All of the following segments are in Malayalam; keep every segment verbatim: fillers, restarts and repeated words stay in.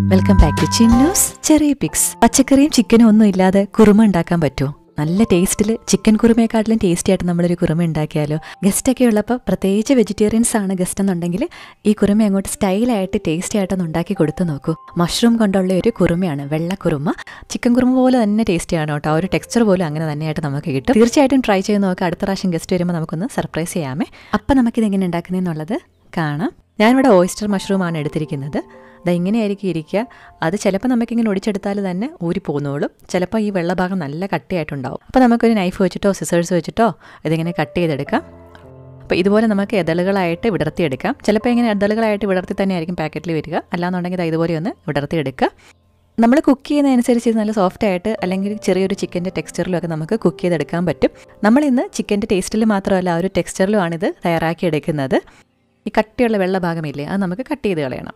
വെൽക്കം ബാക്ക് ടു ചിന്നൂസ് ചെറിയ പിക്സ്. പച്ചക്കറിയും ചിക്കനും ഒന്നും ഇല്ലാതെ കുറുമ ഉണ്ടാക്കാൻ പറ്റുമോ? നല്ല ടേസ്റ്റിൽ ചിക്കൻ കുറുമയെക്കാട്ടിലും ടേസ്റ്റി ആയിട്ട് നമ്മളൊരു കുറുമ ഉണ്ടാക്കിയാലോ? ഗസ്റ്റൊക്കെ ഉള്ളപ്പോൾ, പ്രത്യേകിച്ച് വെജിറ്റേറിയൻസ് ആണ് ഗസ്റ്റ് എന്നുണ്ടെങ്കിൽ ഈ കുറുമ അങ്ങോട്ട് സ്റ്റൈലായിട്ട് ടേസ്റ്റി ആയിട്ടൊന്ന് ഉണ്ടാക്കി കൊടുത്തു നോക്കൂ. മഷ്റൂം കൊണ്ടുള്ള ഒരു കുറുമയാണ്, വെള്ള കുറുമ. ചിക്കൻ കുറുമ പോലെ തന്നെ ടേസ്റ്റിയാണ് കേട്ടോ. ആ ഒരു ടെക്സ്ചർ പോലും അങ്ങനെ തന്നെയായിട്ട് നമുക്ക് കിട്ടും. തീർച്ചയായിട്ടും ട്രൈ ചെയ്ത് നോക്കുക. അടുത്ത പ്രാവശ്യം ഗസ്റ്റ് വരുമ്പോൾ നമുക്കൊന്ന് സർപ്രൈസ് ചെയ്യാമേ. അപ്പം നമുക്കിത് എങ്ങനെ ഉണ്ടാക്കുന്നതെന്നുള്ളത് കാണാം. ഞാനിവിടെ ഓയിസ്റ്റർ മഷ്റൂമാണ് എടുത്തിരിക്കുന്നത്. അത് ഇങ്ങനെയായിരിക്കും ഇരിക്കുക. അത് ചിലപ്പോൾ നമുക്കിങ്ങനെ ഒടിച്ചെടുത്താൽ തന്നെ ഊരി പോന്നോളും. ചിലപ്പോൾ ഈ വെള്ളഭാഗം നല്ല കട്ടിയായിട്ടുണ്ടാവും. അപ്പോൾ നമുക്കൊരു നൈഫ് വെച്ചിട്ടോ സിസേഴ്സ് വെച്ചിട്ടോ ഇതിങ്ങനെ കട്ട് ചെയ്തെടുക്കാം. അപ്പോൾ ഇതുപോലെ നമുക്ക് എതളുകളായിട്ട് വിടർത്തിയെടുക്കാം. ചിലപ്പോൾ ഇങ്ങനെ എതളുകളായിട്ട് വിടർത്തി തന്നെ ആയിരിക്കും പാക്കറ്റിൽ വരിക. അല്ലാന്നുണ്ടെങ്കിൽ ഇതുപോലെ ഒന്ന് വിടർത്തിയെടുക്കുക. നമ്മൾ കുക്ക് ചെയ്യുന്നതനുസരിച്ച് നല്ല സോഫ്റ്റ് ആയിട്ട് അല്ലെങ്കിൽ ചെറിയൊരു ചിക്കൻ്റെ ടെക്സ്ചറിലൊക്കെ നമുക്ക് കുക്ക് ചെയ്തെടുക്കാൻ പറ്റും. നമ്മളിന്ന് ചിക്കൻ്റെ ടേസ്റ്റിൽ മാത്രമല്ല ആ ഒരു ടെക്സ്ചറിലുമാണിത് തയ്യാറാക്കിയെടുക്കുന്നത്. ഈ കട്ടിയുള്ള വെള്ള ഭാഗമില്ലേ, അത് നമുക്ക് കട്ട് ചെയ്ത് കളയണം.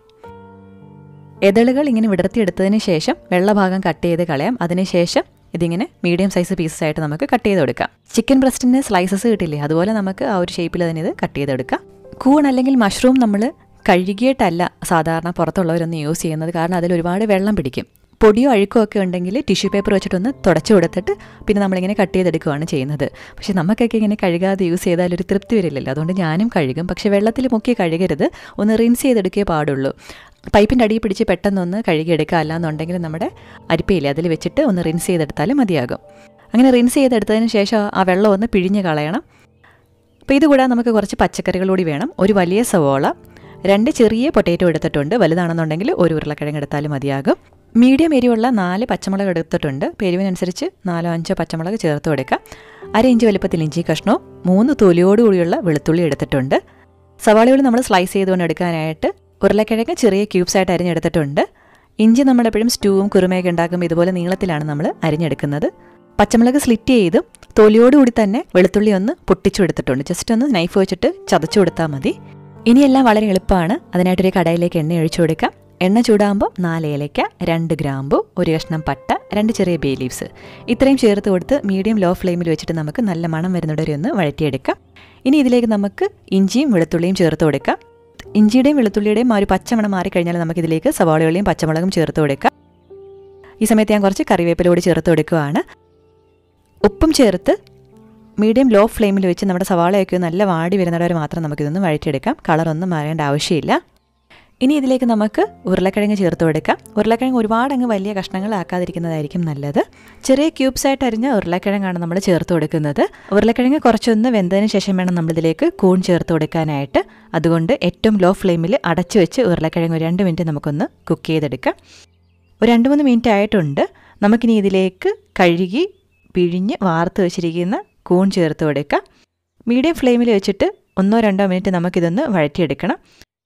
എതളുകൾ ഇങ്ങനെ വിടർത്തിയെടുത്തതിന് ശേഷം വെള്ളഭാഗം കട്ട് ചെയ്ത് കളയാം. അതിനുശേഷം ഇതിങ്ങനെ മീഡിയം സൈസ് പീസസ് ആയിട്ട് നമുക്ക് കട്ട് ചെയ്തെടുക്കാം. ചിക്കൻ ബ്രസ്റ്റിന് സ്ലൈസസ് കിട്ടില്ലേ, അതുപോലെ നമുക്ക് ആ ഒരു ഷേപ്പിൽ തന്നെ ഇത് കട്ട് ചെയ്തെടുക്കാം. കൂൺ അല്ലെങ്കിൽ മഷ്റൂം നമ്മൾ കഴുകിയിട്ടല്ല സാധാരണ പുറത്തുള്ളവരൊന്ന് യൂസ് ചെയ്യുന്നത്. കാരണം അതിൽ ഒരുപാട് വെള്ളം പിടിക്കും. പൊടിയോ അഴുക്കോ ഒക്കെ ഉണ്ടെങ്കിൽ ടിഷ്യൂ പേപ്പർ വെച്ചിട്ടൊന്ന് തുടച്ചു കൊടുത്തിട്ട് പിന്നെ നമ്മളിങ്ങനെ കട്ട് ചെയ്തെടുക്കുകയാണ് ചെയ്യുന്നത്. പക്ഷേ നമുക്കൊക്കെ ഇങ്ങനെ കഴുകാതെ യൂസ് ചെയ്താൽ ഒരു തൃപ്തി വരില്ലല്ലോ. അതുകൊണ്ട് ഞാനും കഴുകും. പക്ഷേ വെള്ളത്തിൽ മുക്കി കഴുകരുത്, ഒന്ന് റിൻസ് ചെയ്തെടുക്കേ പാടുള്ളൂ. പൈപ്പിൻ്റെ അടിയിൽ പിടിച്ച് പെട്ടെന്നൊന്ന് കഴുകിയെടുക്കുക. അല്ലാന്നുണ്ടെങ്കിൽ നമ്മുടെ അരിപ്പയില്ലേ അതിൽ വെച്ചിട്ട് ഒന്ന് റിൻസ് ചെയ്തെടുത്താലും മതിയാകും. അങ്ങനെ റിൻസ് ചെയ്തെടുത്തതിന് ശേഷം ആ വെള്ളം ഒന്ന് പിഴിഞ്ഞ് കളയണം. അപ്പോൾ ഇതുകൂടാതെ നമുക്ക് കുറച്ച് പച്ചക്കറികൾ കൂടി വേണം. ഒരു വലിയ സവോള, രണ്ട് ചെറിയ പൊട്ടേറ്റോ എടുത്തിട്ടുണ്ട്. വലുതാണെന്നുണ്ടെങ്കിൽ ഒരു ഉരുളക്കിഴങ്ങ് എടുത്താലും മതിയാകും. മീഡിയം എരിവുള്ള നാല് പച്ചമുളക് എടുത്തിട്ടുണ്ട്. എരിവിനനുസരിച്ച് നാലോ അഞ്ചോ പച്ചമുളക് ചേർത്ത് കൊടുക്കാം. അര ഇഞ്ച് വലുപ്പത്തിൽ ഇഞ്ചി കഷ്ണവും മൂന്ന് തൊലിയോടുകൂടിയുള്ള വെളുത്തുള്ളി എടുത്തിട്ടുണ്ട്. സവാളകൾ നമ്മൾ സ്ലൈസ് ചെയ്തുകൊണ്ട് എടുക്കാനായിട്ട് ഉരുളക്കിഴങ്ങ് ചെറിയ ക്യൂബ്സായിട്ട് അരിഞ്ഞെടുത്തിട്ടുണ്ട്. ഇഞ്ചി നമ്മളെപ്പോഴും സ്റ്റൂവും കുറുമയൊക്കെ ഉണ്ടാക്കുമ്പോൾ ഇതുപോലെ നീളത്തിലാണ് നമ്മൾ അരിഞ്ഞെടുക്കുന്നത്. പച്ചമുളക് സ്ലിറ്റ് ചെയ്തും തൊലിയോടുകൂടി തന്നെ വെളുത്തുള്ളി ഒന്ന് പൊട്ടിച്ചു എടുത്തിട്ടുണ്ട്. ജസ്റ്റ് ഒന്ന് നൈഫ് വെച്ചിട്ട് ചതച്ചു കൊടുത്താൽ മതി. ഇനിയെല്ലാം വളരെ എളുപ്പമാണ്. അതിനായിട്ടൊരു കടായിലേക്ക് എണ്ണ ഒഴിച്ചു കൊടുക്കാം. എണ്ണ ചൂടാകുമ്പോൾ നാല് ഏലയ്ക്ക, രണ്ട് ഗ്രാമ്പു, ഒരു കഷ്ണം പട്ട, രണ്ട് ചെറിയ ബേ ലീവ്സ് ഇത്രയും ചേർത്ത് കൊടുത്ത് മീഡിയം ലോ ഫ്ലെയിമിൽ വെച്ചിട്ട് നമുക്ക് നല്ല മണം വരുന്നവരെ ഒന്ന് വഴറ്റിയെടുക്കാം. ഇനി ഇതിലേക്ക് നമുക്ക് ഇഞ്ചിയും വെളുത്തുള്ളിയും ചേർത്ത് കൊടുക്കാം. ഇഞ്ചിയുടെയും വെളുത്തുള്ളിയുടെയും ആ ഒരു പച്ചമണം മാറിക്കഴിഞ്ഞാൽ നമുക്കിതിലേക്ക് സവാളയുടെയും പച്ചമുളകും ചേർത്ത് കൊടുക്കാം. ഈ സമയത്ത് ഞാൻ കുറച്ച് കറിവേപ്പില കൂടി ചേർത്ത് കൊടുക്കുകയാണ്. ഉപ്പും ചേർത്ത് മീഡിയം ലോ ഫ്ലെയിമിൽ വെച്ച് നമ്മുടെ സവാളയൊക്കെ നല്ല വാടി വരുന്നവരെ മാത്രം നമുക്കിതൊന്ന് വഴറ്റിയെടുക്കാം. കളറൊന്നും മാറേണ്ട ആവശ്യമില്ല. ഇനി ഇതിലേക്ക് നമുക്ക് ഉരുളക്കിഴങ്ങ് ചേർത്ത് കൊടുക്കാം. ഉരുളക്കിഴങ്ങ് ഒരുപാട് അങ്ങ് വലിയ കഷ്ണങ്ങളാക്കാതിരിക്കുന്നതായിരിക്കും നല്ലത്. ചെറിയ ക്യൂബ്സായിട്ട് അരിഞ്ഞ ഉരുളക്കിഴങ്ങാണ് നമ്മൾ ചേർത്ത് കൊടുക്കുന്നത്. ഉരുളക്കിഴങ്ങ് കുറച്ചൊന്ന് വെന്തതിന് ശേഷം വേണം നമ്മളിതിലേക്ക് കൂൺ ചേർത്ത് കൊടുക്കാനായിട്ട്. അതുകൊണ്ട് ഏറ്റവും ലോ ഫ്ലെയിമിൽ അടച്ചു വെച്ച് ഉരുളക്കിഴങ്ങ് ഒരു രണ്ട് മിനിറ്റ് നമുക്കൊന്ന് കുക്ക് ചെയ്തെടുക്കാം. ഒരു രണ്ട് മൂന്ന് മിനിറ്റ് ആയിട്ടുണ്ട്. നമുക്കിനി ഇതിലേക്ക് കഴുകി പിഴിഞ്ഞ് വാർത്ത് വെച്ചിരിക്കുന്ന കൂൺ ചേർത്ത് കൊടുക്കാം. മീഡിയം ഫ്ലെയിമിൽ വെച്ചിട്ട് ഒന്നോ രണ്ടോ മിനിറ്റ് നമുക്കിതൊന്ന് വഴറ്റിയെടുക്കണം.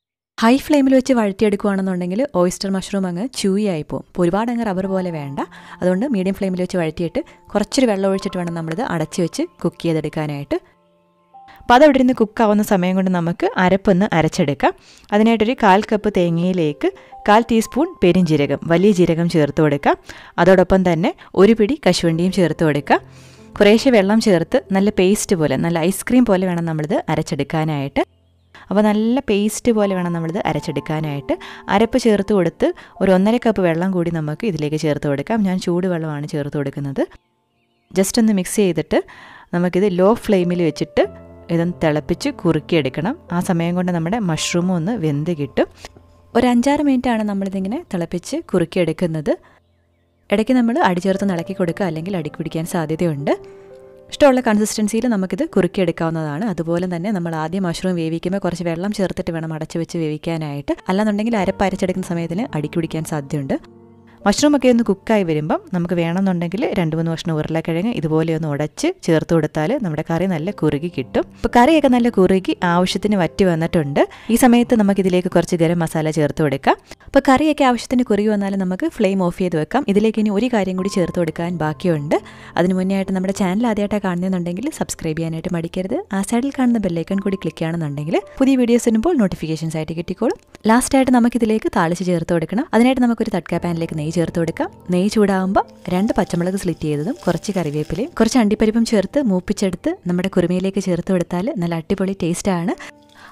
ഹൈ ഫ്ലെയിമിൽ വെച്ച് വഴറ്റിയെടുക്കുകയാണെന്നുണ്ടെങ്കിൽ ഓയിസ്റ്റർ മഷ്റൂം അങ്ങ് ചൂയി ആയിപ്പോവും. അപ്പോൾ ഒരുപാട് അങ്ങ് റബ്ബർ പോലെ വേണ്ട. അതുകൊണ്ട് മീഡിയം ഫ്ലെയിമിൽ വെച്ച് വഴറ്റിയിട്ട് കുറച്ചൊരു വെള്ളം ഒഴിച്ചിട്ട് വേണം നമ്മളിത് അടച്ച് വെച്ച് കുക്ക് ചെയ്തെടുക്കാനായിട്ട്. അപ്പോൾ അതവിടെ ഇരുന്ന് കുക്കാവുന്ന സമയം കൊണ്ട് നമുക്ക് അരപ്പൊന്ന് അരച്ചെടുക്കാം. അതിനായിട്ടൊരു കാൽ കപ്പ് തേങ്ങയിലേക്ക് കാൽ ടീസ്പൂൺ പെരുംജീരകം, വലിയ ജീരകം ചേർത്ത് കൊടുക്കാം. അതോടൊപ്പം തന്നെ ഒരു പിടി കശുവണ്ടിയും ചേർത്ത് കൊടുക്കാം. കുറേശ്ശെ വെള്ളം ചേർത്ത് നല്ല പേസ്റ്റ് പോലെ, നല്ല ഐസ്ക്രീം പോലെ വേണം നമ്മളിത് അരച്ചെടുക്കാനായിട്ട്. അപ്പോൾ നല്ല പേസ്റ്റ് പോലെ വേണം നമ്മളിത് അരച്ചെടുക്കാനായിട്ട്. അരപ്പ് ചേർത്ത് കൊടുത്ത് ഒരു ഒന്നര കപ്പ് വെള്ളം കൂടി നമുക്ക് ഇതിലേക്ക് ചേർത്ത് കൊടുക്കാം. ഞാൻ ചൂടുവെള്ളമാണ് ചേർത്ത് കൊടുക്കുന്നത്. ജസ്റ്റ് ഒന്ന് മിക്സ് ചെയ്തിട്ട് നമുക്കിത് ലോ ഫ്ലെയിമിൽ വെച്ചിട്ട് ഇതൊന്ന് തിളപ്പിച്ച് കുറുക്കിയെടുക്കണം. ആ സമയം കൊണ്ട് നമ്മുടെ മഷ്റൂമും ഒന്ന് വെന്ത് കിട്ടും. ഒരു അഞ്ചാറ് മിനിറ്റാണ് നമ്മളിതിങ്ങനെ തിളപ്പിച്ച് കുറുക്കിയെടുക്കുന്നത്. ഇടയ്ക്ക് നമ്മൾ അടി ചേർത്ത് ഇളക്കി കൊടുക്കുക, അല്ലെങ്കിൽ അടിക്ക് പിടിക്കാൻ സാധ്യതയുണ്ട്. ഇഷ്ടമുള്ള കൺസിസ്റ്റൻസിയിൽ നമുക്കിത് കുറുക്കിയെടുക്കാവുന്നതാണ്. അതുപോലെ തന്നെ നമ്മൾ ആദ്യം മഷ്റൂം വേവിക്കുമ്പോൾ കുറച്ച് വെള്ളം ചേർത്തിട്ട് വേണം അടച്ചു വെച്ച് വേവിക്കാനായിട്ട്. അല്ലാന്നുണ്ടെങ്കിൽ അരപ്പ് അരച്ചെടുക്കുന്ന സമയത്തിന് അടിക്ക് പിടിക്കാൻ സാധ്യതയുണ്ട്. മഷ്റൂമൊക്കെ ഒന്ന് കുക്കായി വരുമ്പം നമുക്ക് വേണമെന്നുണ്ടെങ്കിൽ രണ്ട് മൂന്ന് കഷ്ണം ഉരുളക്കിഴങ്ങ് ഇതുപോലെ ഒന്ന് ഉടച്ച് ചേർത്ത് കൊടുത്താൽ നമ്മുടെ കറി നല്ല കുറുകി കിട്ടും. ഇപ്പോൾ കറിയൊക്കെ നല്ല കുറുകി ആവശ്യത്തിന് വറ്റി വന്നിട്ടുണ്ട്. ഈ സമയത്ത് നമുക്കിതിലേക്ക് കുറച്ച് ഗരം മസാല ചേർത്ത് കൊടുക്കാം. അപ്പോൾ കറിയൊക്കെ ആവശ്യത്തിന് കുറുകി വന്നാൽ നമുക്ക് ഫ്ലെയിം ഓഫ് ചെയ്ത് വെക്കാം. ഇതിലേക്ക് ഇനി ഒരു കാര്യം കൂടി ചേർത്ത് കൊടുക്കാൻ ബാക്കിയുണ്ട്. അതിന് മുന്നേ ആയിട്ട് നമ്മുടെ ചാനൽ ആദ്യമായിട്ടാണ് കാണുന്നുണ്ടെങ്കിൽ സബ്സ്ക്രൈബ് ചെയ്യാനായിട്ട് മടിക്കരുത്. ആ സൈഡിൽ കാണുന്ന ബെല്ലൈക്കൺ കൂടി ക്ലിക്ക് ചെയ്യണമെന്നുണ്ടെങ്കിൽ പുതിയ വീഡിയോസ് വരുമ്പോൾ നോട്ടിഫിക്കേഷൻസ് ആയിട്ട് കിട്ടിക്കോളും. ലാസ്റ്റായിട്ട് നമുക്കിതിലേക്ക് താളിച്ച് ചേർത്ത് കൊടുക്കണം. അതിനായിട്ട് നമുക്കൊരു തട്ട്ക പാനിലേക്ക് നെയ്യ് ചേർത്ത് കൊടുക്കാം. നെയ്യ് ചൂടാകുമ്പോൾ രണ്ട് പച്ചമുളക് സ്ലിറ്റ് ചെയ്തതും കുറച്ച് കറിവേപ്പിലയും കുറച്ച് അണ്ടിപ്പരിപ്പും ചേർത്ത് മൂപ്പിച്ചെടുത്ത് നമ്മുടെ കുറുമയിലേക്ക് ചേർത്ത് കൊടുത്താൽ നല്ല അടിപൊളി ടേസ്റ്റാണ്.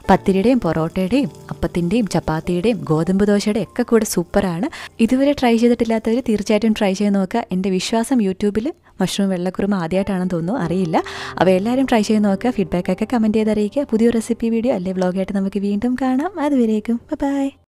പത്തിരിയുടെയും പൊറോട്ടയുടെയും അപ്പത്തിൻ്റെയും ചപ്പാത്തിയുടെയും ഗോതമ്പ് ദോശയുടെയും ഒക്കെ കൂടെ സൂപ്പറാണ്. ഇതുവരെ ട്രൈ ചെയ്തിട്ടില്ലാത്തവർ തീർച്ചയായിട്ടും ട്രൈ ചെയ്ത് നോക്കുക. എൻ്റെ വിശ്വാസം യൂട്യൂബിൽ മഷ്റൂം വെള്ളക്കുറുമ ആദ്യമായിട്ടാണെന്ന് തോന്നുന്നു, അറിയില്ല. അപ്പോൾ എല്ലാവരും ട്രൈ ചെയ്ത് നോക്കുക. ഫീഡ്ബാക്കൊക്കെ കമൻറ്റ് ചെയ്ത് അറിയിക്കുക. പുതിയൊരു റെസിപ്പി വീഡിയോ അല്ലെ വ്ളോഗായിട്ട് നമുക്ക് വീണ്ടും കാണാം. അതുവരേക്കും ബൈ.